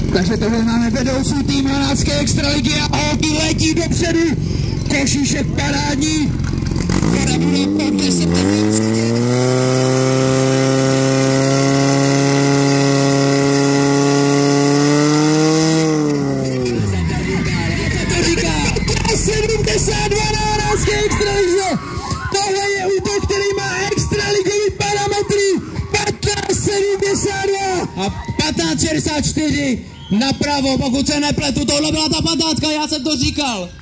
Takže tohle máme vedoucí tým Hanácké extraligy a holky letí dopředu. Košíšek parádní. Voda bude po 10 minut. To říká 72 na Hanácké extralize. Tohle je útok, který má extraligový parametry. 15,72 a 15,64 napravo, pokud se nepletu, tohle byla ta 15, já jsem to říkal.